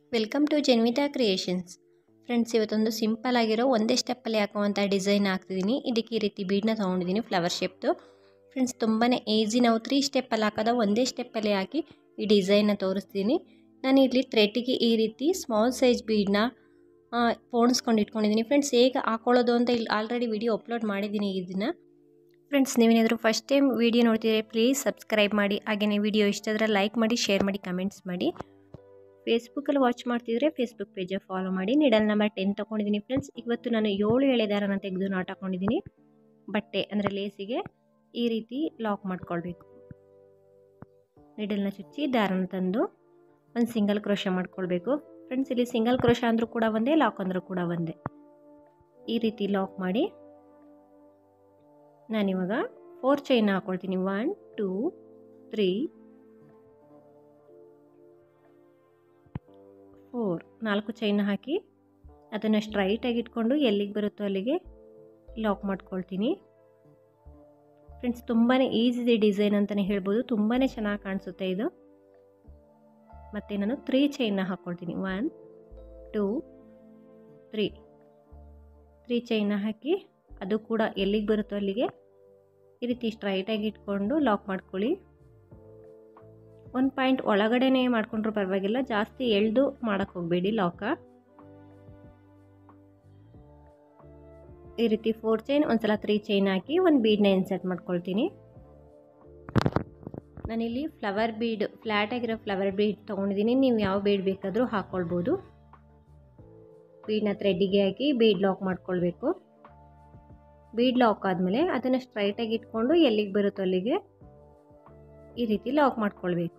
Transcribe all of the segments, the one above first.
Welcome to Janvita creations. Friends, ಇವತ್ತೊಂದು simple ಆಗಿರೋ ಒಂದೇ ಸ್ಟೆಪ್ಪಲ್ಲಿ ಹಾಕುವಂಥ ಡಿಸೈನ್ ಹಾಕ್ತಿದ್ದೀನಿ. ಇದಕ್ಕೆ ಈ ರೀತಿ ಬೀಡನ್ನ ತೊಗೊಂಡಿದ್ದೀನಿ, ಫ್ಲವರ್ ಶೇಪ್ದು. ಫ್ರೆಂಡ್ಸ್, ತುಂಬಾ ಈಸಿ. ನಾವು 3 ಸ್ಟೆಪ್ಪಲ್ಲಿ ಹಾಕೋದ ಒಂದೇ ಸ್ಟೆಪ್ಪಲ್ಲಿ ಹಾಕಿ ಈ ಡಿಸೈನ್ನ ತೋರಿಸ್ತೀನಿ. ನಾನು ಇಲ್ಲಿ ಥ್ರೆಡ್ಗೆ ಈ ರೀತಿ ಸ್ಮಾಲ್ ಸೈಜ್ ಬೀಡನ್ನ ಪೋಣಿಸ್ಕೊಂಡು ಇಟ್ಕೊಂಡಿದ್ದೀನಿ. ಫ್ರೆಂಡ್ಸ್, ಹೇಗೆ ಹಾಕೊಳ್ಳೋದು ಅಂತ ಇಲ್ಲಿ ಆಲ್ರೆಡಿ ವಿಡಿಯೋ ಅಪ್ಲೋಡ್ ಮಾಡಿದ್ದೀನಿ ಇದನ್ನು. ಫ್ರೆಂಡ್ಸ್, ನೀವೇನಾದರೂ ಫಸ್ಟ್ ಟೈಮ್ ವಿಡಿಯೋ ನೋಡ್ತಿದ್ರೆ ಪ್ಲೀಸ್ ಸಬ್ಸ್ಕ್ರೈಬ್ ಮಾಡಿ. ಹಾಗೆಯೇ ವಿಡಿಯೋ ಇಷ್ಟ ಆದರೆ ಲೈಕ್ ಮಾಡಿ, ಶೇರ್ ಮಾಡಿ, ಕಮೆಂಟ್ಸ್ ಮಾಡಿ. ಫೇಸ್ಬುಕ್ಕಲ್ಲಿ ವಾಚ್ ಮಾಡ್ತಿದ್ರೆ ಫೇಸ್ಬುಕ್ ಪೇಜ ಫಾಲೋ ಮಾಡಿ. ನೀಡಲ್ ನಂಬರ್ 10 ತೊಗೊಂಡಿದ್ದೀನಿ. ಫ್ರೆಂಡ್ಸ್, ಇವತ್ತು ನಾನು 7 ಎಳೆ ದಾರನ ತೆಗೆದು ನಾಟ್ ಹಾಕೊಂಡಿದ್ದೀನಿ. ಬಟ್ಟೆ ಅಂದರೆ ಲೇಸಿಗೆ ಈ ರೀತಿ ಲಾಕ್ ಮಾಡ್ಕೊಳ್ಬೇಕು. ನೀಡಲ್ನ ಚುಚ್ಚಿ ದಾರನ ತಂದು ಒಂದು ಸಿಂಗಲ್ ಕ್ರೋಶ ಮಾಡ್ಕೊಳ್ಬೇಕು. ಫ್ರೆಂಡ್ಸ್, ಇಲ್ಲಿ ಸಿಂಗಲ್ ಕ್ರೋಶ ಅಂದರೂ ಕೂಡ ಒಂದೇ, ಲಾಕ್ ಅಂದರೂ ಕೂಡ ಒಂದೇ. ಈ ರೀತಿ ಲಾಕ್ ಮಾಡಿ ನಾನಿವಾಗ 4 ಚೈನ್ ಹಾಕ್ಕೊಳ್ತೀನಿ. 1 2 3 4 ಚೈನ್ ಹಾಕಿ ಅದನ್ನು ಸ್ಟ್ರೈಟಾಗಿ ಇಟ್ಕೊಂಡು ಎಲ್ಲಿಗೆ ಬರುತ್ತೋ ಅಲ್ಲಿಗೆ ಲಾಕ್ ಮಾಡ್ಕೊಳ್ತೀನಿ. ಫ್ರೆಂಡ್ಸ್, ತುಂಬಾ ಈಸಿ ಡಿಸೈನ್ ಅಂತಲೇ ಹೇಳ್ಬೋದು. ತುಂಬಾ ಚೆನ್ನಾಗಿ ಕಾಣಿಸುತ್ತೆ ಇದು. ಮತ್ತು ನಾನು 3 ಚೈನ್ನ ಹಾಕ್ಕೊಳ್ತೀನಿ. 1 2 3 ಚೈನ್ನ ಹಾಕಿ ಅದು ಕೂಡ ಎಲ್ಲಿಗೆ ಬರುತ್ತೋ ಅಲ್ಲಿಗೆ ಈ ರೀತಿ ಸ್ಟ್ರೈಟಾಗಿ ಇಟ್ಕೊಂಡು ಲಾಕ್ ಮಾಡ್ಕೊಳ್ಳಿ. 1 ಪಾಯಿಂಟ್ ಒಳಗಡೆನೇ ಮಾಡ್ಕೊಂಡ್ರೂ ಪರವಾಗಿಲ್ಲ, ಜಾಸ್ತಿ ಎಳೆದು ಮಾಡೋಕ್ಕೆ ಹೋಗಬೇಡಿ ಲಾಕ. ಈ ರೀತಿ 4 ಚೈನ್, ಒಂದ್ಸಲ 3 ಚೈನ್ ಹಾಕಿ ಒಂದು ಬೀಡನ್ನ ಇನ್ಸರ್ಟ್ ಮಾಡ್ಕೊಳ್ತೀನಿ. ನಾನಿಲ್ಲಿ ಫ್ಲವರ್ ಬೀಡ್, ಫ್ಲ್ಯಾಟ್ ಆಗಿರೋ ಫ್ಲವರ್ ಬೀಡ್ ತೊಗೊಂಡಿದ್ದೀನಿ. ನೀವು ಯಾವ ಬೀಡ್ ಬೇಕಾದರೂ ಹಾಕ್ಕೊಳ್ಬೋದು. ಬೀಡನ್ನ ಥ್ರೆಡ್ಡಿಗೆ ಹಾಕಿ ಬೀಡ್ ಲಾಕ್ ಮಾಡ್ಕೊಳ್ಬೇಕು. ಬೀಡ್ ಲಾಕ್ ಆದಮೇಲೆ ಅದನ್ನು ಸ್ಟ್ರೈಟಾಗಿ ಇಟ್ಕೊಂಡು ಎಲ್ಲಿಗೆ ಬರುತ್ತೋ ಅಲ್ಲಿಗೆ ಈ ರೀತಿ ಲಾಕ್ ಮಾಡ್ಕೊಳ್ಬೇಕು.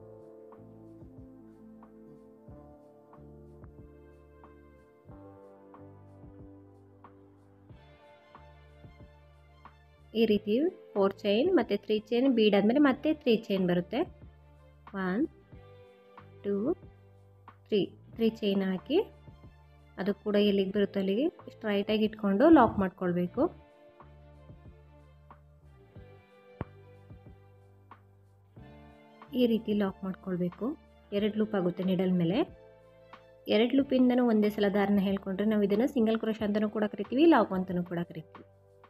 ಈ ರೀತಿ 4 ಚೈನ್ ಮತ್ತು 3 ಚೈನ್ ಬೀಡ್ ಆದಮೇಲೆ ಮತ್ತೆ 3 ಚೈನ್ ಬರುತ್ತೆ. 1 2 3 ಚೈನ್ ಹಾಕಿ ಅದು ಕೂಡ ಎಲ್ಲಿಗೆ ಬರುತ್ತೋ ಅಲ್ಲಿಗೆ ಸ್ಟ್ರೈಟಾಗಿ ಇಟ್ಕೊಂಡು ಲಾಕ್ ಮಾಡ್ಕೊಳ್ಬೇಕು. ಈ ರೀತಿ ಲಾಕ್ ಮಾಡ್ಕೊಳ್ಬೇಕು. 2 ಲೂಪ್ ಆಗುತ್ತೆ ನೀಡಲ್ ಮೇಲೆ. 2 ಲೂಪಿಂದನೂ ಒಂದೇ ಸಲ ದಾರನ ಹೇಳ್ಕೊಂಡ್ರೆ ನಾವು ಇದನ್ನು ಸಿಂಗಲ್ ಕ್ರೋಶ ಅಂತಲೂ ಕೂಡ ಕರಿತೀವಿ, ಲಾಕ್ ಅಂತಲೂ ಕೂಡ ಕರಿತೀವಿ.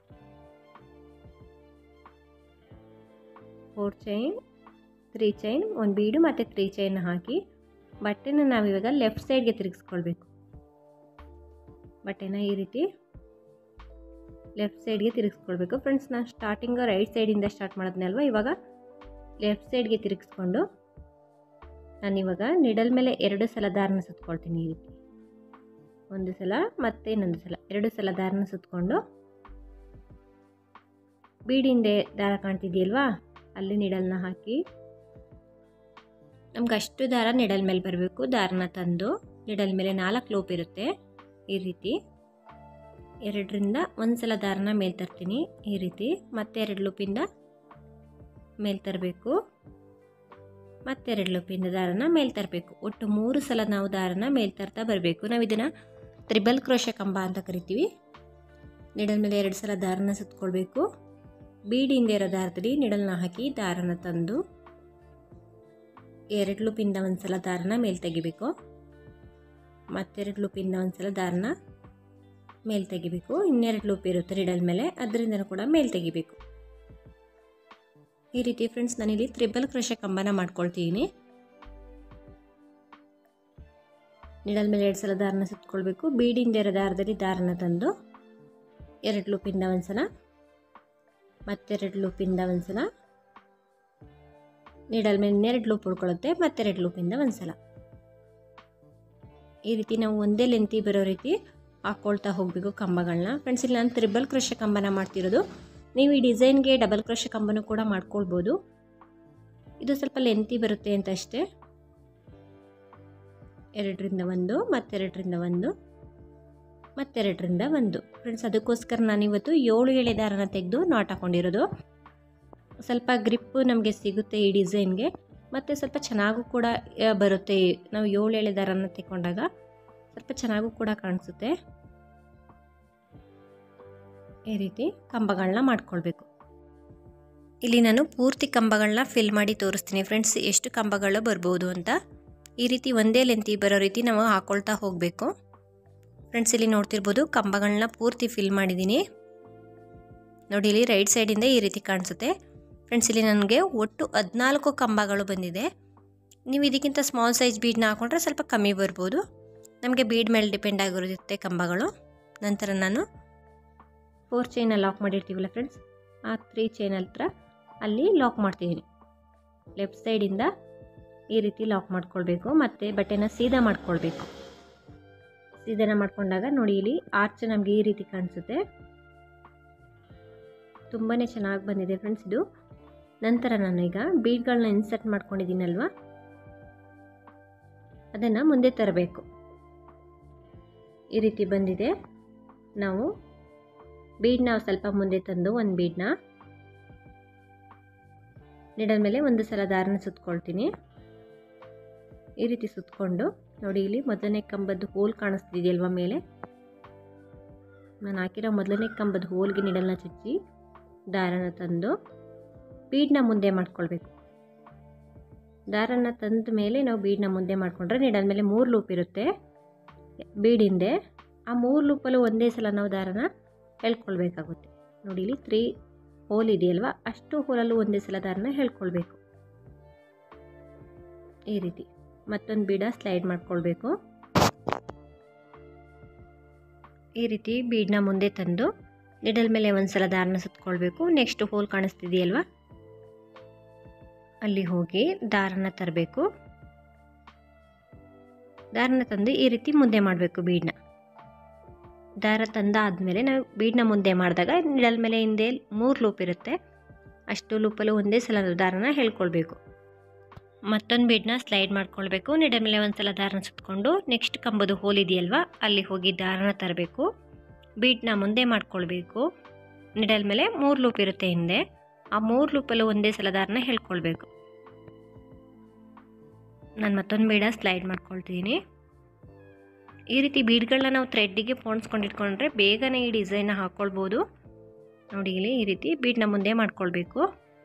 4 ಚೈನ್ 3 ಚೈನ್, 1 ಬೀಡು ಮತ್ತು 3 ಚೈನ್ ಹಾಕಿ ಬಟ್ಟೆನ ನಾವಿವಾಗ ಲೆಫ್ಟ್ ಸೈಡ್ಗೆ ತಿರುಗಿಸ್ಕೊಳ್ಬೇಕು. ಬಟ್ಟೆನ ಈ ರೀತಿ ಲೆಫ್ಟ್ ಸೈಡ್ಗೆ ತಿರುಗಿಸ್ಕೊಳ್ಬೇಕು. ಫ್ರೆಂಡ್ಸ್, ನಾನು ಸ್ಟಾರ್ಟಿಂಗ್ ರೈಟ್ ಸೈಡಿಂದ ಸ್ಟಾರ್ಟ್ ಮಾಡಿದ್ನಲ್ವ, ಇವಾಗ ಲೆಫ್ಟ್ ಸೈಡ್ಗೆ ತಿರುಗಿಸ್ಕೊಂಡು ನಾನಿವಾಗ ನಿಡಲ್ ಮೇಲೆ 2 ಸಲ ದಾರನ ಸುತ್ಕೊಳ್ತೀನಿ. ಈ ರೀತಿ ಒಂದು ಸಲ ಮತ್ತೆ ಇನ್ನೊಂದು ಸಲ 2 ಸಲ ದಾರನ ಸುತ್ಕೊಂಡು ಬೀಡಿಂದೆ ದಾರ ಕಾಣ್ತಿದೆಯಲ್ವಾ, ಅಲ್ಲಿ ನಿಡಲ್ನ ಹಾಕಿ ನಮ್ಗೆ ಅಷ್ಟು ದಾರ ನಿಡಲ್ ಮೇಲೆ ಬರಬೇಕು. ದಾರನ ತಂದು ನಿಡಲ್ ಮೇಲೆ 4 ಲೂಪ್ ಇರುತ್ತೆ. ಈ ರೀತಿ 2ರಿಂದ ಒಂದು ಸಲ ದಾರನ ಮೇಲೆ ತರ್ತೀನಿ. ಈ ರೀತಿ ಮತ್ತೆ 2 ಲೂಪಿಂದ ಮೇಲೆ ತರಬೇಕು, ಮತ್ತೆ 2 ಲೂಪಿಂದ ದಾರನ ಮೇಲೆ ತರಬೇಕು. ಒಟ್ಟು 3 ಸಲ ನಾವು ದಾರನ ಮೇಲೆ ತರ್ತಾ ಬರಬೇಕು. ನಾವು ಇದನ್ನು ತ್ರಿಬಲ್ ಕ್ರೋಶ ಕಂಬ ಅಂತ ಕರಿತೀವಿ. ನಿಡಲ್ ಮೇಲೆ 2 ಸಲ ದಾರನ ಸುತ್ಕೊಳ್ಬೇಕು. ಬೀಡಿಂದ ಇರೋ ದಾರದಲ್ಲಿ ನಿಡಲ್ನ ಹಾಕಿ ದಾರನ ತಂದು 2 ಲೂಪಿಂದ ಒಂದು ಸಲ ದಾರನ ಮೇಲೆ ತೆಗಿಬೇಕು. ಮತ್ತೆ 2 ಲೂಪಿಂದ ಒಂದು ಸಲ ದಾರನ ಮೇಲೆ ತೆಗಿಬೇಕು. ಇನ್ನೆರಡು ಲೂಪ್ ಇರುತ್ತೆ ನಿಡಲ್ ಮೇಲೆ, ಅದರಿಂದನೂ ಕೂಡ ಮೇಲೆ ತೆಗಿಬೇಕು. ಈ ರೀತಿ ಫ್ರೆಂಡ್ಸ್, ನಾನಿಲ್ಲಿ ತ್ರಿಬಲ್ ಕ್ರೋಶ ಕಂಬನ ಮಾಡ್ಕೊಳ್ತೀನಿ. ನಿಡಲ್ ಮೇಲೆ 2 ಸಲ ದಾರನ ಸುತ್ಕೊಳ್ಬೇಕು. ಬೀಡಿಂದ ಇರೋ ದಾರದಲ್ಲಿ ದಾರನ ತಂದು 2 ಲೂಪಿಂದ ಒಂದು ಸಲ, ಮತ್ತೆ 2 ಲೂಪಿಂದ ಒಂದು ಸಲ, ನಿಡಲ್ ಮೇಲೆ 2 ಲೂಪ್ ಉಳ್ಕೊಳ್ಳುತ್ತೆ, ಮತ್ತೆ 2 ಲೂಪಿಂದ ಒಂದು ಸಲ. ಈ ರೀತಿ ನಾವು ಒಂದೇ ಲೆಂತಿ ಬರೋ ರೀತಿ ಹಾಕ್ಕೊಳ್ತಾ ಹೋಗಬೇಕು ಕಂಬಗಳನ್ನ. ಫ್ರೆಂಡ್ಸ್, ಇಲ್ಲಿ ನಾನು ತ್ರಿಬಲ್ ಕ್ರೋಶ ಕಂಬನ ಮಾಡ್ತಿರೋದು. ನೀವು ಈ ಡಿಸೈನ್ಗೆ ಡಬಲ್ ಕ್ರೋಶ ಕಂಬನೂ ಕೂಡ ಮಾಡ್ಕೊಳ್ಬೋದು. ಇದು ಸ್ವಲ್ಪ ಲೆಂತಿ ಬರುತ್ತೆ ಅಂತ ಅಷ್ಟೇ. 2ರಿಂದ 1, ಮತ್ತೆ 2ರಿಂದ 1, ಮತ್ತೆ 2ರಿಂದ 1. ಫ್ರೆಂಡ್ಸ್, ಅದಕ್ಕೋಸ್ಕರ ನಾನಿವತ್ತು 7 ಎಳೆ ದಾರನ ತೆಗೆದು ನಾಟ್ ಹಾಕೊಂಡಿರೋದು. ಸ್ವಲ್ಪ ಗ್ರಿಪ್ಪು ನಮಗೆ ಸಿಗುತ್ತೆ ಈ ಡಿಸೈನ್ಗೆ, ಮತ್ತು ಸ್ವಲ್ಪ ಚೆನ್ನಾಗೂ ಕೂಡ ಬರುತ್ತೆ. ನಾವು 7 ಎಳೆ ದಾರನ ತೆಕ್ಕೊಂಡಾಗ ಸ್ವಲ್ಪ ಚೆನ್ನಾಗೂ ಕೂಡ ಕಾಣಿಸುತ್ತೆ. ಈ ರೀತಿ ಕಂಬಗಳನ್ನ ಮಾಡ್ಕೊಳ್ಬೇಕು. ಇಲ್ಲಿ ನಾನು ಪೂರ್ತಿ ಕಂಬಗಳನ್ನ ಫಿಲ್ ಮಾಡಿ ತೋರಿಸ್ತೀನಿ ಫ್ರೆಂಡ್ಸ್, ಎಷ್ಟು ಕಂಬಗಳು ಬರ್ಬೋದು ಅಂತ. ಈ ರೀತಿ ಒಂದೇ ಲೆಂತಿ ಬರೋ ರೀತಿ ನಾವು ಹಾಕ್ಕೊಳ್ತಾ ಹೋಗಬೇಕು. ಫ್ರೆಂಡ್ಸ್ ಇಲ್ಲಿ ನೋಡ್ತಿರ್ಬೋದು ಕಂಬಗಳನ್ನ ಪೂರ್ತಿ ಫಿಲ್ ಮಾಡಿದ್ದೀನಿ. ನೋಡಿ ಇಲ್ಲಿ ರೈಟ್ ಸೈಡಿಂದ ಈ ರೀತಿ ಕಾಣಿಸುತ್ತೆ. ಫ್ರೆಂಡ್ಸ್ ಇಲ್ಲಿ ನನಗೆ ಒಟ್ಟು 14 ಕಂಬಗಳು ಬಂದಿದೆ. ನೀವು ಇದಕ್ಕಿಂತ ಸ್ಮಾಲ್ ಸೈಜ್ ಬೀಡನ್ನ ಹಾಕೊಂಡ್ರೆ ಸ್ವಲ್ಪ ಕಮ್ಮಿ ಬರ್ಬೋದು. ನಮಗೆ ಬೀಡ್ ಮೇಲೆ ಡಿಪೆಂಡ್ ಆಗಿರುತ್ತೆ ಕಂಬಗಳು. ನಂತರ ನಾನು 4 ಚೈನ ಲಾಕ್ ಮಾಡಿರ್ತೀವಲ್ಲ ಫ್ರೆಂಡ್ಸ್, ಆ 3 ಚೈನ್ ಹತ್ರ ಅಲ್ಲಿ ಲಾಕ್ ಮಾಡ್ತಿದ್ದೀನಿ. ಲೆಫ್ಟ್ ಸೈಡಿಂದ ಈ ರೀತಿ ಲಾಕ್ ಮಾಡ್ಕೊಳ್ಬೇಕು ಮತ್ತು ಬಟ್ಟೆನ ಸೀದಾ ಮಾಡ್ಕೊಳ್ಬೇಕು. ಸೀದಾನ ಮಾಡ್ಕೊಂಡಾಗ ನೋಡಿ ಇಲ್ಲಿ ಆರ್ಚ್ ನಮಗೆ ಈ ರೀತಿ ಕಾಣಿಸುತ್ತೆ. ತುಂಬಾ ಚೆನ್ನಾಗಿ ಬಂದಿದೆ ಫ್ರೆಂಡ್ಸ್ ಇದು. ನಂತರ ನಾನು ಈಗ ಬೀಡ್ಗಳನ್ನ ಇನ್ಸರ್ಟ್ ಮಾಡ್ಕೊಂಡಿದ್ದೀನಲ್ವ, ಅದನ್ನು ಮುಂದೆ ತರಬೇಕು. ಈ ರೀತಿ ಬಂದಿದೆ. ನಾವು ಬೀಡನ್ನ ಸ್ವಲ್ಪ ಮುಂದೆ ತಂದು ಒಂದು ಬೀಡನ್ನ ನೀಡಲ್ ಮೇಲೆ ಒಂದು ಸಲ ದಾರನ ಸುತ್ಕೊಳ್ತೀನಿ. ಈ ರೀತಿ ಸುತ್ತಕೊಂಡು ನೋಡಿ ಇಲ್ಲಿ ಮೊದಲನೇ ಕಂಬದ ಹೋಲ್ ಕಾಣಿಸ್ತಿದೆಯಲ್ವ ಮೇಲೆ, ನಾನು ಹಾಕಿರೋ ಮೊದಲನೇ ಕಂಬದ ಹೋಲ್ಗೆ ನೀಡಲ್ನ ಚುಚ್ಚಿ ದಾರನ ತಂದು ಬೀಡನ್ನ ಮುಂದೆ ಮಾಡ್ಕೊಳ್ಬೇಕು. ದಾರನ ತಂದ ಮೇಲೆ ನಾವು ಬೀಡನ್ನ ಮುಂದೆ ಮಾಡಿಕೊಂಡ್ರೆ ನೀಡಲ್ ಮೇಲೆ 3 ಲೂಪ್ ಇರುತ್ತೆ ಬೀಡಿಂದೆ. ಆ 3 ಲೂಪಲ್ಲೂ ಒಂದೇ ಸಲ ನಾವು ದಾರನ ಎಳ್ಕೊಳ್ಬೇಕಾಗುತ್ತೆ. ನೋಡಿ ಇಲ್ಲಿ 3 ಹೋಲ್ ಇದೆಯಲ್ವ, ಅಷ್ಟು ಹೋಲಲ್ಲೂ ಒಂದೇ ಸಲ ದಾರನ ಎಳ್ಕೊಳ್ಬೇಕು. ಈ ರೀತಿ ಮತ್ತೊಂದು ಬೀಡ ಸ್ಲೈಡ್ ಮಾಡ್ಕೊಳ್ಬೇಕು. ಈ ರೀತಿ ಬೀಡನ್ನ ಮುಂದೆ ತಂದು ನಿಡಲ್ ಮೇಲೆ ಒಂದು ಸಲ ದಾರನ ಸುತ್ಕೊಳ್ಬೇಕು. ನೆಕ್ಸ್ಟ್ ಹೋಲ್ ಕಾಣಿಸ್ತಿದೆಯಲ್ವ, ಅಲ್ಲಿ ಹೋಗಿ ದಾರನ ತರಬೇಕು. ದಾರನ ತಂದು ಈ ರೀತಿ ಮುಂದೆ ಮಾಡಬೇಕು ಬೀಡನ್ನ. ದಾರ ತಂದಾದಮೇಲೆ ನಾವು ಬೀಡನ್ನ ಮುಂದೆ ಮಾಡಿದಾಗ ನಿಡಲ್ ಮೇಲೆ ಹಿಂದೆ 3 ಲೂಪ್ ಇರುತ್ತೆ, ಅಷ್ಟು ಲೂಪಲ್ಲೂ ಒಂದೇ ಸಲ ದಾರನ ಎಳ್ಕೊಳ್ಬೇಕು. ಮತ್ತೊಂದು ಬೀಡನ್ನ ಸ್ಲೈಡ್ ಮಾಡ್ಕೊಳ್ಬೇಕು. ನಿಡಲ್ ಮೇಲೆ ಒಂದು ಸಲ ದಾರನ ಸುತ್ತಕೊಂಡು ನೆಕ್ಸ್ಟ್ ಕಂಬದ ಹೋಲ್ ಇದೆಯಲ್ವ, ಅಲ್ಲಿ ಹೋಗಿ ದಾರನ ತರಬೇಕು. ಬೀಡನ್ನ ಮುಂದೆ ಮಾಡ್ಕೊಳ್ಬೇಕು. ನಿಡಲ್ ಮೇಲೆ 3 ಲೂಪ್ ಇರುತ್ತೆ ಹಿಂದೆ, ಆ 3 ಲೂಪಲ್ಲೂ ಒಂದೇ ಸಲ ದಾರನ ಎಳ್ಕೊಳ್ಬೇಕು. ನಾನು ಮತ್ತೊಂದು ಬೀಡ ಸ್ಲೈಡ್ ಮಾಡ್ಕೊಳ್ತೀನಿ. ಈ ರೀತಿ ಬೀಡ್ಗಳನ್ನ ನಾವು ಥ್ರೆಡ್ಡಿಗೆ ಪೋಣಿಸ್ಕೊಂಡಿಟ್ಕೊಂಡ್ರೆ ಬೇಗನೆ ಈ ಡಿಸೈನ್ನ ಹಾಕ್ಕೊಳ್ಬೋದು. ನೋಡಿ ಇಲ್ಲಿ ಈ ರೀತಿ ಬೀಡನ್ನ ಮುಂದೆ ಮಾಡ್ಕೊಳ್ಬೇಕು,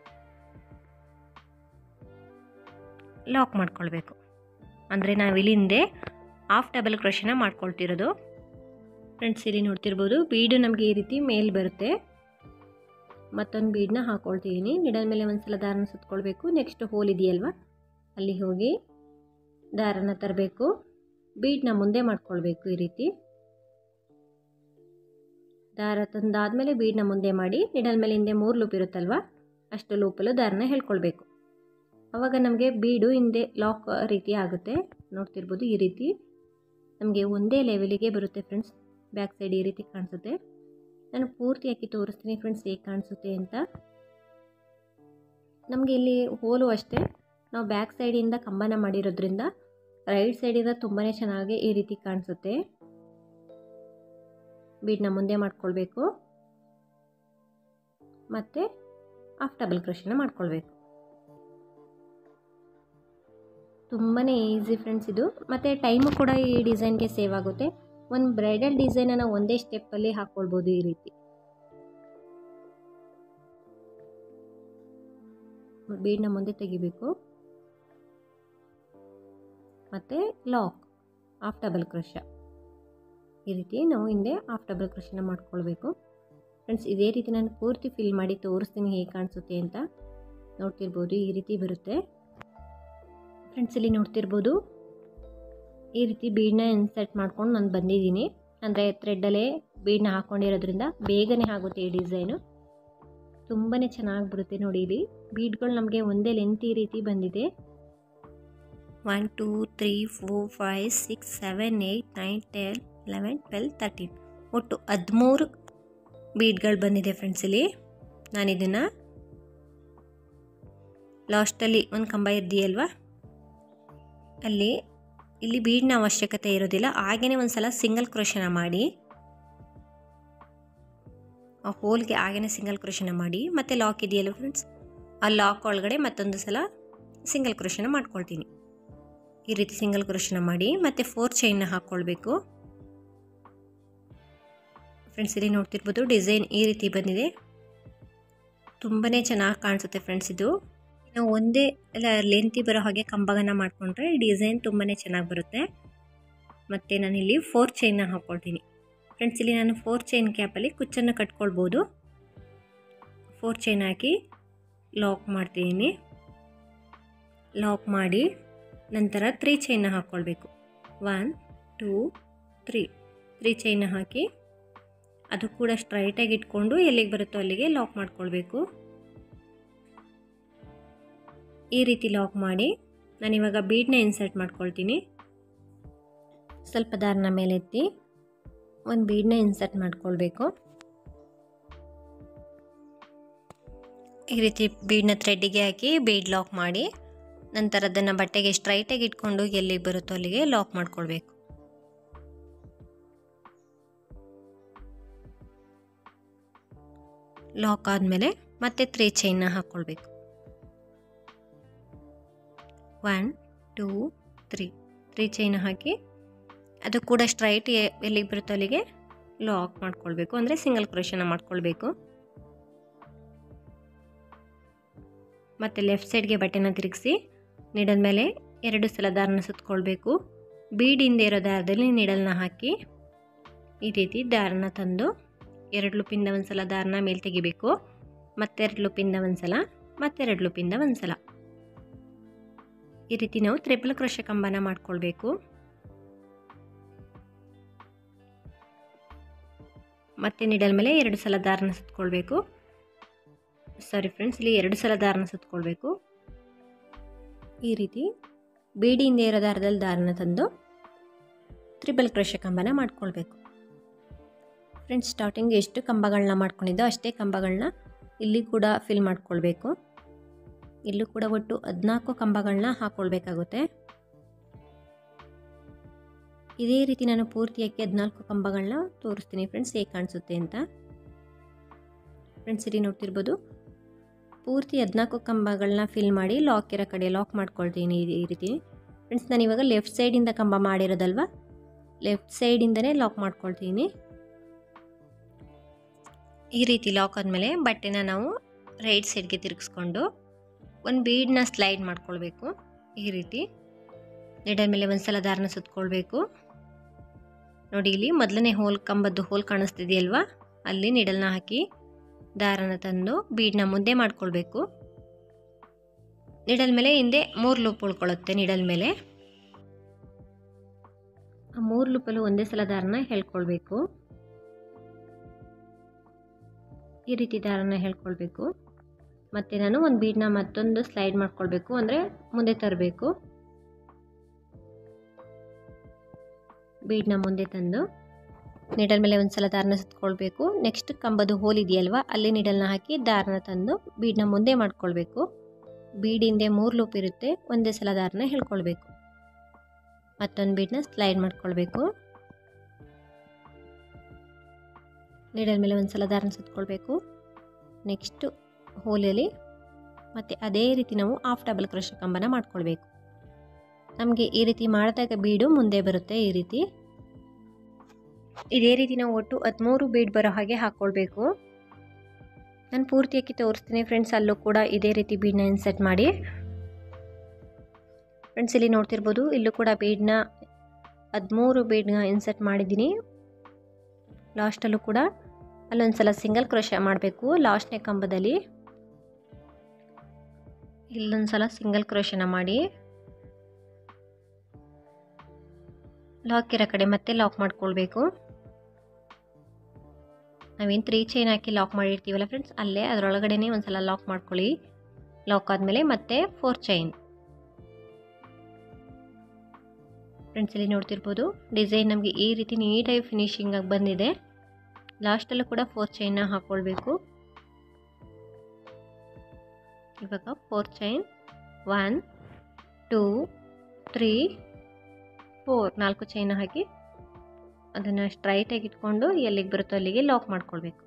ಲಾಕ್ ಮಾಡ್ಕೊಳ್ಬೇಕು. ಅಂದರೆ ನಾವು ಇಲ್ಲಿಂದೆ ಹಾಫ್ ಡಬಲ್ ಕ್ರೋಶನ ಮಾಡ್ಕೊಳ್ತಿರೋದು. ಫ್ರೆಂಡ್ಸ್ ಇಲ್ಲಿ ನೋಡ್ತಿರ್ಬೋದು ಬೀಡು ನಮಗೆ ಈ ರೀತಿ ಮೇಲೆ ಬರುತ್ತೆ. ಮತ್ತೊಂದು ಬೀಡನ್ನ ಹಾಕ್ಕೊಳ್ತಿದ್ದೀನಿ. ನಿಡಲ್ ಮೇಲೆ ಒಂದು ಸಲ ದಾರನ ಸುತ್ಕೊಳ್ಬೇಕು. ನೆಕ್ಸ್ಟ್ ಹೋಲ್ ಇದೆಯಲ್ವ, ಅಲ್ಲಿ ಹೋಗಿ ದಾರನ ತರಬೇಕು. ಬೀಡನ್ನ ಮುಂದೆ ಮಾಡ್ಕೊಳ್ಬೇಕು. ಈ ರೀತಿ ದಾರ ತಂದಾದಮೇಲೆ ಬೀಡನ್ನ ಮುಂದೆ ಮಾಡಿ ನಿಡಲ್ ಮೇಲೆ ಹಿಂದೆ 3 ಲೂಪ್ ಇರುತ್ತಲ್ವ, ಅಷ್ಟು ಲೂಪಲ್ಲೂ ದಾರನ ಎಳ್ಕೊಳ್ಬೇಕು. ಆವಾಗ ನಮಗೆ ಬೀಡು ಹಿಂದೆ ಲಾಕ್ ರೀತಿ ಆಗುತ್ತೆ. ನೋಡ್ತಿರ್ಬೋದು ಈ ರೀತಿ ನಮಗೆ ಒಂದೇ ಲೆವೆಲಿಗೆ ಬರುತ್ತೆ ಫ್ರೆಂಡ್ಸ್. ಬ್ಯಾಕ್ ಸೈಡ್ ಈ ರೀತಿ ಕಾಣಿಸುತ್ತೆ. ನಾನು ಪೂರ್ತಿ ಹಾಕಿ ತೋರಿಸ್ತೀನಿ ಫ್ರೆಂಡ್ಸ್ ಹೇಗೆ ಕಾಣಿಸುತ್ತೆ ಅಂತ. ನಮಗೆ ಇಲ್ಲಿ ಹೋಲು ಅಷ್ಟೇ, ನಾವು ಬ್ಯಾಕ್ ಸೈಡಿಂದ ಕಂಬನ ಮಾಡಿರೋದ್ರಿಂದ ರೈಟ್ ಸೈಡಿಂದ ತುಂಬಾ ಚೆನ್ನಾಗಿ ಈ ರೀತಿ ಕಾಣಿಸುತ್ತೆ. ಬೀಡನ್ನ ಮುಂದೆ ಮಾಡ್ಕೊಳ್ಬೇಕು ಮತ್ತು ಹಾಫ್ ಡಬಲ್ ಕ್ರೋಶನ ಮಾಡ್ಕೊಳ್ಬೇಕು. ತುಂಬಾ ಈಸಿ ಫ್ರೆಂಡ್ಸ್ ಇದು, ಮತ್ತು ಟೈಮು ಕೂಡ ಈ ಡಿಸೈನ್ಗೆ ಸೇವ್ ಆಗುತ್ತೆ. ಒಂದು ಬ್ರೈಡಲ್ ಡಿಸೈನನ್ನು ಒಂದೇ ಸ್ಟೆಪ್ಪಲ್ಲಿ ಹಾಕ್ಕೊಳ್ಬೋದು. ಈ ರೀತಿ ಬೀಡನ್ನ ಮುಂದೆ ತೆಗಿಬೇಕು ಮತ್ತು ಲಾಕ್ ಹಾಫ್ ಡಬಲ್ ಕ್ರೋಶ. ಈ ರೀತಿ ನಾವು ಹಿಂದೆ ಹಾಫ್ ಡಬಲ್ ಕ್ರೋಶನ ಮಾಡ್ಕೊಳ್ಬೇಕು. ಫ್ರೆಂಡ್ಸ್ ಇದೇ ರೀತಿ ನಾನು ಪೂರ್ತಿ ಫಿಲ್ ಮಾಡಿ ತೋರಿಸ್ತೀನಿ ಹೇಗೆ ಕಾಣಿಸುತ್ತೆ ಅಂತ. ನೋಡ್ತಿರ್ಬೋದು ಈ ರೀತಿ ಬರುತ್ತೆ. ಫ್ರೆಂಡ್ಸ್ ಇಲ್ಲಿ ನೋಡ್ತಿರ್ಬೋದು ಈ ರೀತಿ ಬೀಡನ್ನ ಇನ್ಸರ್ಟ್ ಮಾಡ್ಕೊಂಡು ನಾನು ಬಂದಿದ್ದೀನಿ. ಅಂದರೆ ಥ್ರೆಡ್ಡಲ್ಲೇ ಬೀಡನ್ನ ಹಾಕ್ಕೊಂಡಿರೋದ್ರಿಂದ ಬೇಗನೆ ಆಗುತ್ತೆ ಈ ಡಿಸೈನು. ತುಂಬಾ ಚೆನ್ನಾಗಿ ಬರುತ್ತೆ ನೋಡಿ. ಇಲ್ಲಿ ಬೀಡ್ಗಳು ನಮಗೆ ಒಂದೇ ಲೆಂತ್ ಈ ರೀತಿ ಬಂದಿದೆ. 1 2 3 4 5 6 7 8 9 10 11 12 13 ಒಟ್ಟು 13 ಬೀಡ್ಗಳು ಬಂದಿದೆ ಫ್ರೆಂಡ್ಸ್. ಇಲ್ಲಿ ನಾನು ಇದನ್ನು ಲಾಸ್ಟಲ್ಲಿ ಒಂದು ಕಂಬ ಇದೆಯಲ್ವ, ಇಲ್ಲಿ ಬೀಡ್ನ ಅವಶ್ಯಕತೆ ಇರೋದಿಲ್ಲ. ಹಾಗೆಯೇ ಒಂದು ಸಲ ಸಿಂಗಲ್ ಕ್ರೋಶನ ಮಾಡಿ ಆ ಹೋಲ್ಗೆ ಹಾಗೆಯೇ ಸಿಂಗಲ್ ಕ್ರೋಶನ ಮಾಡಿ ಮತ್ತು ಲಾಕ್ ಇದೆಯಲ್ಲ ಫ್ರೆಂಡ್ಸ್, ಆ ಲಾಕ್ ಒಳಗಡೆ ಮತ್ತೊಂದು ಸಲ ಸಿಂಗಲ್ ಕ್ರೋಶನ ಮಾಡ್ಕೊಳ್ತೀನಿ. ಈ ರೀತಿ ಸಿಂಗಲ್ ಕ್ರೋಶನ ಮಾಡಿ ಮತ್ತು 4 ಚೈನ್ನ ಹಾಕ್ಕೊಳ್ಬೇಕು. ಫ್ರೆಂಡ್ಸ್ ಇಲ್ಲಿ ನೋಡ್ತಿರ್ಬೋದು ಡಿಸೈನ್ ಈ ರೀತಿ ಬಂದಿದೆ. ತುಂಬಾ ಚೆನ್ನಾಗಿ ಕಾಣಿಸುತ್ತೆ ಫ್ರೆಂಡ್ಸ್ ಇದು. ನಾವು ಒಂದೇ ಲೆಂತಿ ಬರೋ ಹಾಗೆ ಕಂಬಗನ ಮಾಡಿಕೊಂಡ್ರೆ ಈ ಡಿಸೈನ್ ತುಂಬಾ ಚೆನ್ನಾಗಿ ಬರುತ್ತೆ. ಮತ್ತು ನಾನಿಲ್ಲಿ 4 ಚೈನ್ನ ಹಾಕ್ಕೊಳ್ತೀನಿ ಫ್ರೆಂಡ್ಸ್. ಇಲ್ಲಿ ನಾನು 4 ಚೈನ್ ಕ್ಯಾಪಲ್ಲಿ ಕುಚ್ಚನ್ನು ಕಟ್ಕೊಳ್ಬೋದು. 4 ಚೈನ್ ಹಾಕಿ ಲಾಕ್ ಮಾಡ್ತಿದ್ದೀನಿ. ಲಾಕ್ ಮಾಡಿ ನಂತರ 3 ಚೈನ್ನ ಹಾಕ್ಕೊಳ್ಬೇಕು. 1 2 3 ಚೈನ್ನ ಹಾಕಿ ಅದು ಕೂಡ ಸ್ಟ್ರೈಟಾಗಿ ಇಟ್ಕೊಂಡು ಎಲ್ಲಿಗೆ ಬರುತ್ತೋ ಅಲ್ಲಿಗೆ ಲಾಕ್ ಮಾಡ್ಕೊಳ್ಬೇಕು. ಈ ರೀತಿ ಲಾಕ್ ಮಾಡಿ ನಾನಿವಾಗ ಬೀಡನ್ನ ಇನ್ಸರ್ಟ್ ಮಾಡ್ಕೊಳ್ತೀನಿ. ಸ್ವಲ್ಪ ದಾರನ ಮೇಲೆತ್ತಿ ಒಂದು ಬೀಡನ್ನ ಇನ್ಸರ್ಟ್ ಮಾಡ್ಕೊಳ್ಬೇಕು. ಈ ರೀತಿ ಬೀಡನ್ನ ಥ್ರೆಡ್ಡಿಗೆ ಹಾಕಿ ಬೀಡ್ ಲಾಕ್ ಮಾಡಿ ನಂತರ ಅದನ್ನು ಬಟ್ಟೆಗೆ ಸ್ಟ್ರೈಟಾಗಿ ಇಟ್ಕೊಂಡು ಎಲ್ಲಿಗೆ ಬರುತ್ತೋ ಅಲ್ಲಿಗೆ ಲಾಕ್ ಮಾಡ್ಕೊಳ್ಬೇಕು. ಲಾಕ್ ಆದಮೇಲೆ ಮತ್ತೆ 3 ಚೈನ್ನ ಹಾಕ್ಕೊಳ್ಬೇಕು. 1 2 3 ಚೈನ್ ಹಾಕಿ ಅದು ಕೂಡ ಸ್ಟ್ರೈಟ್ ಎಲ್ಲಿಗೆ ಬರುತ್ತೋ ಅಲ್ಲಿಗೆ ಲಾಕ್ ಮಾಡ್ಕೊಳ್ಬೇಕು. ಅಂದರೆ ಸಿಂಗಲ್ ಕ್ರೋಶನ ಮಾಡ್ಕೊಳ್ಬೇಕು. ಮತ್ತು ಲೆಫ್ಟ್ ಸೈಡ್ಗೆ ಬಟ್ಟೆನ ತಿರುಗಿಸಿ ನೀಡಲ್ ಮೇಲೆ 2 ಸಲ ದಾರನ ಸುತ್ತಕೊಳ್ಬೇಕು. ಬೀಡ್ ಹಿಂದೆ ಇರೋ ದಾರದಲ್ಲಿ ನೀಡಲ್ನ ಹಾಕಿ ಈ ರೀತಿ ದಾರನ ತಂದು 2 ಲೂಪಿಂದ ಒಂದು ಸಲ ದಾರನ ಮೇಲೆ ತೆಗಿಬೇಕು. ಮತ್ತೆ 2 ಲೂಪಿಂದ ಒಂದು ಸಲ, ಮತ್ತೆ 2 ಲೂಪಿಂದ ಒಂದು ಸಲ. ಈ ರೀತಿ ನಾವು ಟ್ರಿಪಲ್ ಕ್ರೋಶೆ ಕಂಬನ ಮಾಡ್ಕೊಳ್ಬೇಕು. ಮತ್ತೆ ನೀಡಲ್ ಮೇಲೆ 2 ಸಲ ದಾರನ ಸುತ್ತಕೊಳ್ಬೇಕು. ಸಾರಿ ಫ್ರೆಂಡ್ಸ್, ಇಲ್ಲಿ 2 ಸಲ ದಾರನ ಸುತ್ತಕೊಳ್ಬೇಕು. ಈ ರೀತಿ ಬೀಡಿಯಿಂದ ಇರೋ ದಾರದಲ್ಲಿ ದಾರನ ತಂದು ಟ್ರಿಪಲ್ ಕ್ರೋಶೆ ಕಂಬನ ಮಾಡ್ಕೊಳ್ಬೇಕು. ಫ್ರೆಂಡ್ಸ್, ಸ್ಟಾರ್ಟಿಂಗ್ ಎಷ್ಟು ಕಂಬಗಳನ್ನ ಮಾಡ್ಕೊಂಡಿದ್ದೋ ಅಷ್ಟೇ ಕಂಬಗಳನ್ನ ಇಲ್ಲಿ ಕೂಡ ಫಿಲ್ ಮಾಡ್ಕೊಳ್ಬೇಕು. ಇಲ್ಲೂ ಕೂಡ ಒಟ್ಟು 14 ಕಂಬಗಳನ್ನ ಹಾಕ್ಕೊಳ್ಬೇಕಾಗುತ್ತೆ. ಇದೇ ರೀತಿ ನಾನು ಪೂರ್ತಿಯಾಗಿ 14 ಕಂಬಗಳನ್ನ ತೋರಿಸ್ತೀನಿ ಫ್ರೆಂಡ್ಸ್, ಹೇಗೆ ಕಾಣಿಸುತ್ತೆ ಅಂತ. ಫ್ರೆಂಡ್ಸ್, ಇಲ್ಲಿ ನೋಡ್ತಿರ್ಬೋದು ಪೂರ್ತಿ 14 ಕಂಬಗಳನ್ನ ಫಿಲ್ ಮಾಡಿ ಲಾಕ್ ಇರೋ ಕಡೆ ಲಾಕ್ ಮಾಡ್ಕೊಳ್ತೀನಿ ಈ ರೀತಿ. ಫ್ರೆಂಡ್ಸ್, ನಾನಿವಾಗ ಲೆಫ್ಟ್ ಸೈಡಿಂದ ಕಂಬ ಮಾಡಿರೋದಲ್ವ, ಲೆಫ್ಟ್ ಸೈಡಿಂದನೇ ಲಾಕ್ ಮಾಡ್ಕೊಳ್ತೀನಿ. ಈ ರೀತಿ ಲಾಕ್ ಆದಮೇಲೆ ಬಟ್ಟೆನ ನಾವು ರೈಟ್ ಸೈಡ್ಗೆ ತಿರುಗಿಸ್ಕೊಂಡು ಒಂದು ಬೀಡನ್ನ ಸ್ಲೈಡ್ ಮಾಡ್ಕೊಳ್ಬೇಕು. ಈ ರೀತಿ ನೀಡಲ್ ಮೇಲೆ ಒಂದು ಸಲ ದಾರನ ಸುತ್ತಕೊಳ್ಬೇಕು. ನೋಡಿ, ಇಲ್ಲಿ ಮೊದಲನೇ ಕಂಬದ್ದು ಹೋಲ್ ಕಾಣಿಸ್ತಿದೆಯಲ್ವಾ, ಅಲ್ಲಿ ನೀಡಲ್ನ ಹಾಕಿ ದಾರನ ತಂದು ಬೀಡನ್ನ ಮುಂದೆ ಮಾಡ್ಕೊಳ್ಬೇಕು. ನೀಡಲ್ ಮೇಲೆ ಹಿಂದೆ 3 ಲೂಪ್ ಉಳ್ಕೊಳ್ಳುತ್ತೆ. ನೀಡಲ್ ಮೇಲೆ ಆ 3 ಲೂಪಲ್ಲೂ ಒಂದೇ ಸಲ ದಾರನ ಹೇಳ್ಕೊಳ್ಬೇಕು. ಈ ರೀತಿ ದಾರನ ಹೇಳ್ಕೊಳ್ಬೇಕು. ಮತ್ತು ನಾನು ಒಂದು ಬೀಡನ್ನ ಮತ್ತೊಂದು ಸ್ಲೈಡ್ ಮಾಡ್ಕೊಳ್ಬೇಕು, ಅಂದರೆ ಮುಂದೆ ತರಬೇಕು. ಬೀಡನ್ನ ಮುಂದೆ ತಂದು ನೀಡಲ್ ಮೇಲೆ ಒಂದು ಸಲ ದಾರನ ಸುತ್ತಕೊಳ್ಬೇಕು. ನೆಕ್ಸ್ಟ್ ಕಂಬದು ಹೋಲ್ ಇದೆಯಲ್ವ, ಅಲ್ಲಿ ನೀಡಲ್ನ ಹಾಕಿ ದಾರನ ತಂದು ಬೀಡನ್ನ ಮುಂದೆ ಮಾಡ್ಕೊಳ್ಬೇಕು. ಬೀಡಿಂದೆ 3 ಲೂಪ್ ಇರುತ್ತೆ, ಒಂದೇ ಸಲ ದಾರನ ಹೇಳ್ಕೊಳ್ಬೇಕು. ಮತ್ತೊಂದು ಬೀಡನ್ನ ಸ್ಲೈಡ್ ಮಾಡ್ಕೊಳ್ಬೇಕು. ನೀಡಲ್ ಮೇಲೆ ಒಂದು ಸಲ ದಾರನ ಸುತ್ತಕೊಳ್ಬೇಕು. ನೆಕ್ಸ್ಟು ಹೋಲಲ್ಲಿ ಮತ್ತು ಅದೇ ರೀತಿ ನಾವು ಹಾಫ್ ಡಬಲ್ ಕ್ರೋಶೆ ಕಂಬನ ಮಾಡ್ಕೊಳ್ಬೇಕು. ನಮಗೆ ಈ ರೀತಿ ಮಾಡಿದಾಗ ಬೀಡು ಮುಂದೆ ಬರುತ್ತೆ. ಈ ರೀತಿ ಇದೇ ರೀತಿ ನಾವು ಒಟ್ಟು 13 ಬೀಡ್ ಬರೋ ಹಾಗೆ ಹಾಕ್ಕೊಳ್ಬೇಕು. ನಾನು ಪೂರ್ತಿಯಾಗಿ ತೋರಿಸ್ತೀನಿ ಫ್ರೆಂಡ್ಸ್, ಅಲ್ಲೂ ಕೂಡ ಇದೇ ರೀತಿ ಬೀಡನ್ನ ಇನ್ಸರ್ಟ್ ಮಾಡಿ. ಫ್ರೆಂಡ್ಸ್, ಇಲ್ಲಿ ನೋಡ್ತಿರ್ಬೋದು, ಇಲ್ಲೂ ಕೂಡ ಬೀಡನ್ನ 13 ಬೀಡನ್ನ ಇನ್ಸರ್ಟ್ ಮಾಡಿದ್ದೀನಿ. ಲಾಸ್ಟಲ್ಲೂ ಕೂಡ ಅಲ್ಲೊಂದು ಸಲ ಸಿಂಗಲ್ ಕ್ರೋಶೆ ಮಾಡಬೇಕು. ಲಾಸ್ಟ್ನೇ ಕಂಬದಲ್ಲಿ ಇಲ್ಲೊಂದು ಸಲ ಸಿಂಗಲ್ ಕ್ರೋಶೆನ ಮಾಡಿ ಲಾಕ್ ಇರೋ ಕಡೆ ಮತ್ತೆ ಲಾಕ್ ಮಾಡ್ಕೊಳ್ಬೇಕು. ನಾವೇನು 3 ಚೈನ್ ಹಾಕಿ ಲಾಕ್ ಮಾಡಿರ್ತೀವಲ್ಲ ಫ್ರೆಂಡ್ಸ್, ಅಲ್ಲೇ ಅದರೊಳಗಡೆನೇ ಒಂದು ಸಲ ಲಾಕ್ ಮಾಡ್ಕೊಳ್ಳಿ. ಲಾಕ್ ಆದಮೇಲೆ ಮತ್ತೆ 4 ಚೈನ್. ಫ್ರೆಂಡ್ಸ್, ಇಲ್ಲಿ ನೋಡ್ತಿರ್ಬೋದು ಡಿಸೈನ್ ನಮಗೆ ಈ ರೀತಿ ನೀಟಾಗಿ ಫಿನಿಶಿಂಗ್ ಆಗಿ ಬಂದಿದೆ. ಲಾಸ್ಟಲ್ಲೂ ಕೂಡ 4 ಚೈನ್ನ ಹಾಕ್ಕೊಳ್ಬೇಕು. ಇವಾಗ 4 ಚೈನ್ 1 2 3 4 4 ಚೈನ್ ಹಾಕಿ ಅದನ್ನು ಸ್ಟ್ರೈಟಾಗಿ ಇಟ್ಕೊಂಡು ಎಲ್ಲಿಗೆ ಬರುತ್ತೋ ಅಲ್ಲಿಗೆ ಲಾಕ್ ಮಾಡ್ಕೊಳ್ಬೇಕು.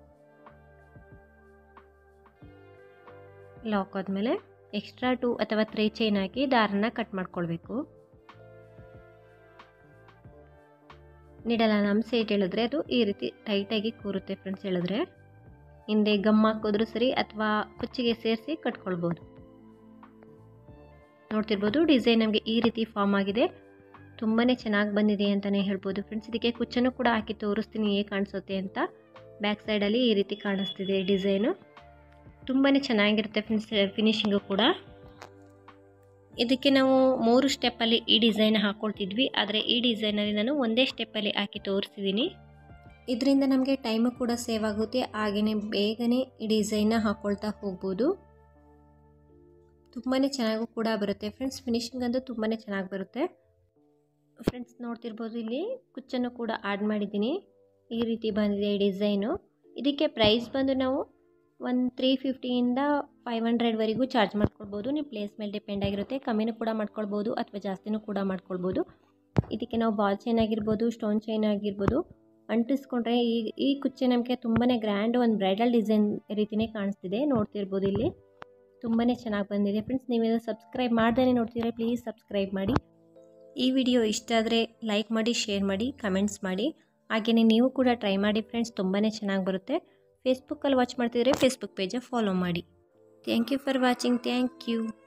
ಲಾಕ್ ಆದಮೇಲೆ ಎಕ್ಸ್ಟ್ರಾ 2 ಅಥವಾ 3 ಚೈನ್ ಹಾಕಿ ದಾರನ ಕಟ್ ಮಾಡ್ಕೊಳ್ಬೇಕು. ನೀಡಲ್ಲ ನಮ್ಮ ಸೈಡ್ ಹೇಳಿದ್ರೆ ಅದು ಈ ರೀತಿ ಟೈಟಾಗಿ ಕೂರುತ್ತೆ ಫ್ರೆಂಡ್ಸ್. ಹೇಳಿದ್ರೆ ಹಿಂದೆ ಗಮ್ ಹಾಕೋದ್ರೂ ಸರಿ ಅಥವಾ ಕುಚ್ಚಿಗೆ ಸೇರಿಸಿ ಕಟ್ಕೊಳ್ಬೋದು. ನೋಡ್ತಿರ್ಬೋದು ಡಿಸೈನ್ ನಮಗೆ ಈ ರೀತಿ ಫಾರ್ಮ್ ಆಗಿದೆ. ತುಂಬಾ ಚೆನ್ನಾಗಿ ಬಂದಿದೆ ಅಂತಲೇ ಹೇಳ್ಬೋದು ಫ್ರೆಂಡ್ಸ್. ಇದಕ್ಕೆ ಕುಚ್ಚನ್ನು ಕೂಡ ಹಾಕಿ ತೋರಿಸ್ತೀನಿ ಹೇಗೆ ಕಾಣಿಸುತ್ತೆ ಅಂತ. ಬ್ಯಾಕ್ ಸೈಡಲ್ಲಿ ಈ ರೀತಿ ಕಾಣಿಸ್ತಿದೆ ಡಿಸೈನು. ತುಂಬಾ ಚೆನ್ನಾಗಿರುತ್ತೆ ಫ್ರೆಂಡ್ಸ್ ಫಿನಿಶಿಂಗು ಕೂಡ. ಇದಕ್ಕೆ ನಾವು 3 ಸ್ಟೆಪ್ಪಲ್ಲಿ ಈ ಡಿಸೈನ್ ಹಾಕ್ಕೊಳ್ತಿದ್ವಿ, ಆದರೆ ಈ ಡಿಸೈನಲ್ಲಿ ನಾನು ಒಂದೇ ಸ್ಟೆಪ್ಪಲ್ಲಿ ಹಾಕಿ ತೋರಿಸ್ತಿದ್ದೀನಿ. ಇದರಿಂದ ನಮಗೆ ಟೈಮು ಕೂಡ ಸೇವ್ ಆಗುತ್ತೆ, ಹಾಗೆಯೇ ಬೇಗನೆ ಈ ಡಿಸೈನ್ನ ಹಾಕ್ಕೊಳ್ತಾ ಹೋಗ್ಬೋದು. ತುಂಬಾ ಚೆನ್ನಾಗೂ ಕೂಡ ಬರುತ್ತೆ ಫ್ರೆಂಡ್ಸ್. ಫಿನಿಶಿಂಗ್ ಅಂತೂ ತುಂಬಾ ಚೆನ್ನಾಗಿ ಬರುತ್ತೆ ಫ್ರೆಂಡ್ಸ್. ನೋಡ್ತಿರ್ಬೋದು ಇಲ್ಲಿ ಕುಚ್ಚನ್ನು ಕೂಡ ಆ್ಯಡ್ ಮಾಡಿದ್ದೀನಿ. ಈ ರೀತಿ ಬಂದಿದೆ ಈ ಡಿಸೈನು. ಇದಕ್ಕೆ ಪ್ರೈಸ್ ಬಂದು ನಾವು 350ಇಂದ 500ವರೆಗೂ ಚಾರ್ಜ್ ಮಾಡ್ಕೊಳ್ಬೋದು. ನೀವು ಪ್ಲೇಸ್ ಮೇಲೆ ಡಿಪೆಂಡ್ ಆಗಿರುತ್ತೆ. ಕಮ್ಮಿನೂ ಕೂಡ ಮಾಡ್ಕೊಳ್ಬೋದು ಅಥವಾ ಜಾಸ್ತಿನೂ ಕೂಡ ಮಾಡ್ಕೊಳ್ಬೋದು. ಇದಕ್ಕೆ ನಾವು ಬಾಲ್ ಚೈನ್ ಆಗಿರ್ಬೋದು, ಸ್ಟೋನ್ ಚೈನ್ ಆಗಿರ್ಬೋದು ಅಂಟಿಸ್ಕೊಂಡ್ರೆ ಈ ಕುಚ್ಚು ನಮಗೆ ತುಂಬಾ ಗ್ರ್ಯಾಂಡ್ ಒಂದು ಬ್ರೈಡಲ್ ಡಿಸೈನ್ ರೀತಿಯೇ ಕಾಣಿಸ್ತಿದೆ. ನೋಡ್ತಿರ್ಬೋದು ಇಲ್ಲಿ ತುಂಬಾ ಚೆನ್ನಾಗಿ ಬಂದಿದೆ ಫ್ರೆಂಡ್ಸ್. ನೀವೇನು ಸಬ್ಸ್ಕ್ರೈಬ್ ಮಾಡ್ದೇ ನೋಡ್ತಿದ್ರೆ ಪ್ಲೀಸ್ ಸಬ್ಸ್ಕ್ರೈಬ್ ಮಾಡಿ. ಈ ವಿಡಿಯೋ ಇಷ್ಟ ಆದರೆ ಲೈಕ್ ಮಾಡಿ, ಶೇರ್ ಮಾಡಿ, ಕಮೆಂಟ್ಸ್ ಮಾಡಿ. ಹಾಗೆಯೇ ನೀವು ಕೂಡ ಟ್ರೈ ಮಾಡಿ ಫ್ರೆಂಡ್ಸ್, ತುಂಬಾ ಚೆನ್ನಾಗಿ ಬರುತ್ತೆ. ಫೇಸ್ಬುಕ್ಕಲ್ಲಿ ವಾಚ್ ಮಾಡ್ತಿದ್ರೆ ಫೇಸ್ಬುಕ್ ಪೇಜ ಫಾಲೋ ಮಾಡಿ. Thank you for watching. Thank you.